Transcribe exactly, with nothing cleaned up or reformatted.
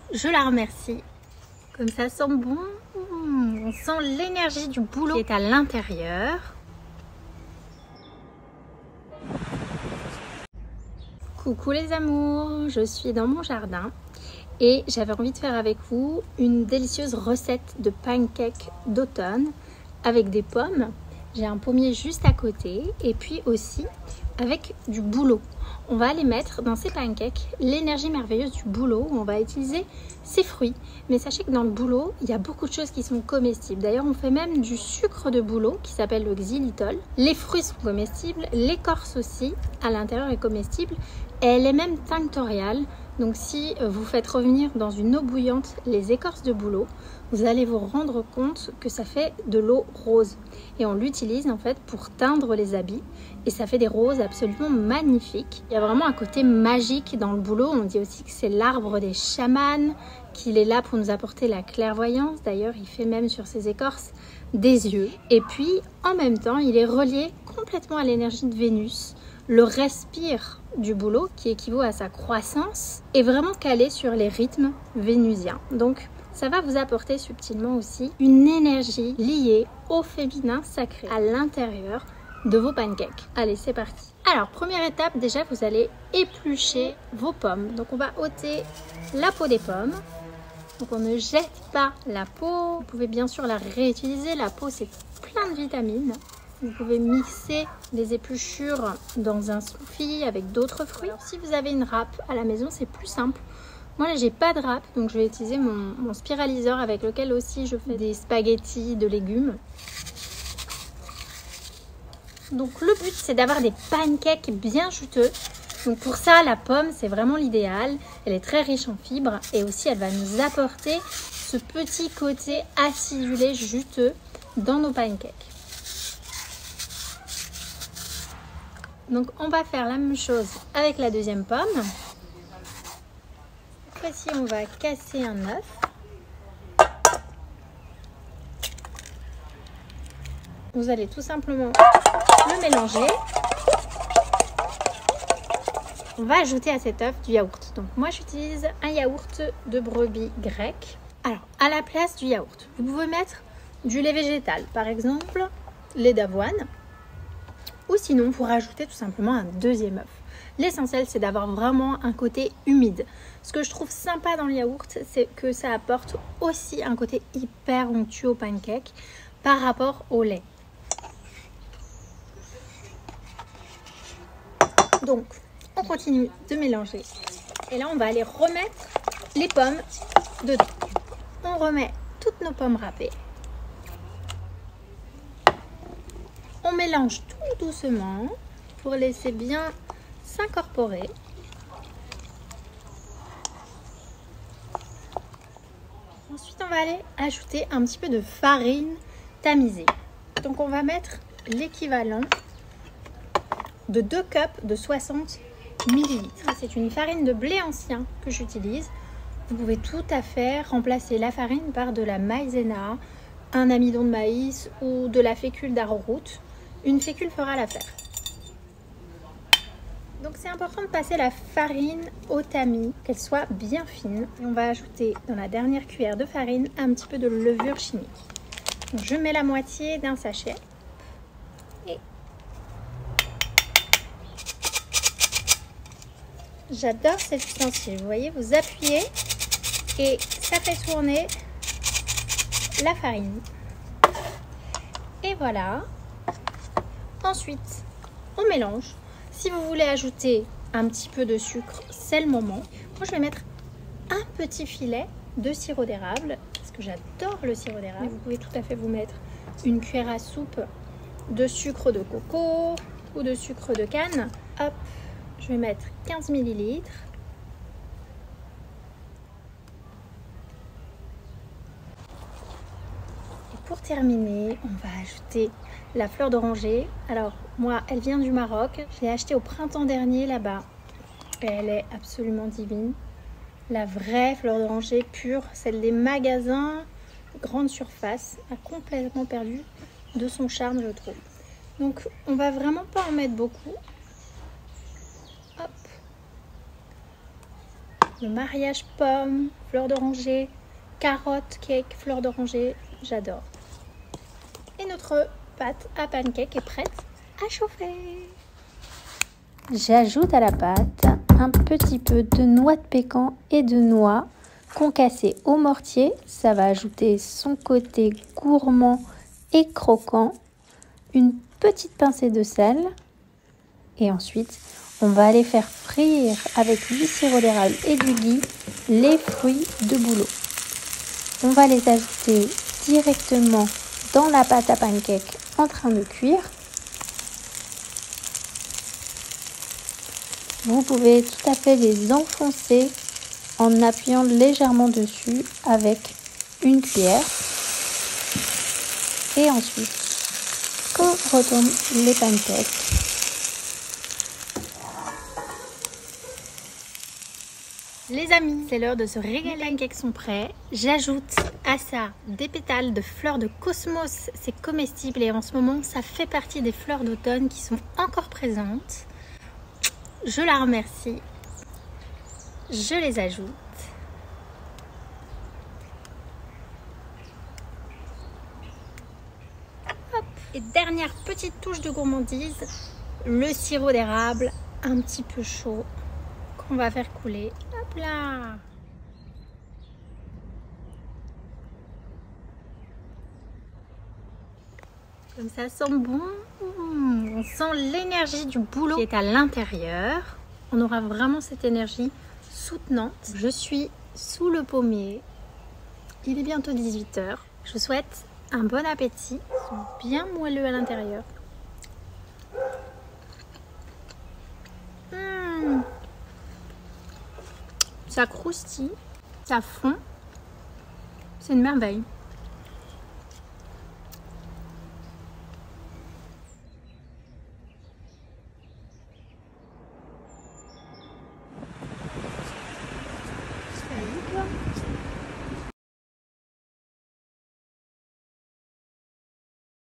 je la remercie. Comme ça sent bon. On sent l'énergie du boulot qui est à l'intérieur. Coucou les amours, je suis dans mon jardin et j'avais envie de faire avec vous une délicieuse recette de pancakes d'automne avec des pommes. J'ai un pommier juste à côté et puis aussi avec du bouleau. On va aller mettre dans ces pancakes l'énergie merveilleuse du bouleau. On va utiliser ces fruits. Mais sachez que dans le bouleau, il y a beaucoup de choses qui sont comestibles. D'ailleurs, on fait même du sucre de bouleau qui s'appelle le xylitol. Les fruits sont comestibles, l'écorce aussi à l'intérieur est comestible. Et elle est même tinctoriale. Donc si vous faites revenir dans une eau bouillante les écorces de bouleau, vous allez vous rendre compte que ça fait de l'eau rose. Et on l'utilise en fait pour teindre les habits. Et ça fait des roses absolument magnifiques. Il y a vraiment un côté magique dans le bouleau. On dit aussi que c'est l'arbre des chamans, qu'il est là pour nous apporter la clairvoyance. D'ailleurs, il fait même sur ses écorces des yeux. Et puis, en même temps, il est relié complètement à l'énergie de Vénus. Le respire du bouleau, qui équivaut à sa croissance, est vraiment calé sur les rythmes vénusiens. Donc, ça va vous apporter subtilement aussi une énergie liée au féminin sacré à l'intérieur de vos pancakes. Allez, c'est parti. Alors, première étape, déjà, vous allez éplucher vos pommes. Donc, on va ôter la peau des pommes. Donc, on ne jette pas la peau. Vous pouvez bien sûr la réutiliser. La peau, c'est plein de vitamines. Vous pouvez mixer les épluchures dans un smoothie avec d'autres fruits. Alors, si vous avez une râpe à la maison, c'est plus simple. Moi, là, j'ai pas de râpe, donc je vais utiliser mon, mon spiraliseur avec lequel aussi je fais des spaghettis de légumes. Donc, le but, c'est d'avoir des pancakes bien juteux. Donc, pour ça, la pomme, c'est vraiment l'idéal. Elle est très riche en fibres et aussi, elle va nous apporter ce petit côté acidulé, juteux dans nos pancakes. Donc, on va faire la même chose avec la deuxième pomme. Cette fois-ci, on va casser un œuf. Vous allez tout simplement le mélanger. On va ajouter à cet œuf du yaourt. Donc, moi, j'utilise un yaourt de brebis grec. Alors, à la place du yaourt, vous pouvez mettre du lait végétal. Par exemple, lait d'avoine. Ou sinon, pour rajouter tout simplement un deuxième œuf. L'essentiel, c'est d'avoir vraiment un côté humide. Ce que je trouve sympa dans le yaourt, c'est que ça apporte aussi un côté hyper onctueux au pancake par rapport au lait. Donc, on continue de mélanger. Et là, on va aller remettre les pommes dedans. On remet toutes nos pommes râpées. On mélange tout doucement pour laisser bien s'incorporer. Ensuite, on va aller ajouter un petit peu de farine tamisée. Donc, on va mettre l'équivalent de deux cups de soixante millilitres. C'est une farine de blé ancien que j'utilise. Vous pouvez tout à fait remplacer la farine par de la maïzena, un amidon de maïs ou de la fécule d'arrowroot. Une fécule fera l'affaire. Donc c'est important de passer la farine au tamis, qu'elle soit bien fine. Et on va ajouter dans la dernière cuillère de farine un petit peu de levure chimique. Donc je mets la moitié d'un sachet. Et j'adore cet ustensile. Vous voyez, vous appuyez et ça fait tourner la farine. Et voilà. Ensuite, on mélange. Si vous voulez ajouter un petit peu de sucre, c'est le moment. Moi, je vais mettre un petit filet de sirop d'érable parce que j'adore le sirop d'érable. Vous pouvez tout à fait vous mettre une cuillère à soupe de sucre de coco ou de sucre de canne. Hop, je vais mettre quinze millilitres. Pour terminer, on va ajouter la fleur d'oranger. Alors moi, elle vient du Maroc. Je l'ai achetée au printemps dernier là-bas. Et elle est absolument divine. La vraie fleur d'oranger pure, celle des magasins grande surface, a complètement perdu de son charme, je trouve. Donc on va vraiment pas en mettre beaucoup. Hop. Le mariage pomme, fleur d'oranger, carotte, cake, fleur d'oranger, j'adore. Et notre pâte à pancake est prête à chauffer. J'ajoute à la pâte un petit peu de noix de pécan et de noix concassées au mortier. Ça va ajouter son côté gourmand et croquant. Une petite pincée de sel. Et ensuite, on va aller faire frire avec du sirop d'érable et du ghee les fruits de bouleau. On va les ajouter directement dans la pâte à pancake en train de cuire. Vous pouvez tout à fait les enfoncer en appuyant légèrement dessus avec une cuillère. Et ensuite, on retourne les pancakes. Les amis, c'est l'heure de se régaler. Les pancakes sont prêts. J'ajoute à ça des pétales de fleurs de cosmos. C'est comestible et en ce moment, ça fait partie des fleurs d'automne qui sont encore présentes. Je la remercie. Je les ajoute. Hop. Et dernière petite touche de gourmandise, le sirop d'érable un petit peu chaud qu'on va faire couler. Hop là! Comme ça sent bon. On sent l'énergie du boulot qui est à l'intérieur. On aura vraiment cette énergie soutenante. Je suis sous le pommier. Il est bientôt dix-huit heures. Je vous souhaite un bon appétit. Ils sont bien moelleux à l'intérieur. Mmh. Ça croustille, ça fond. C'est une merveille.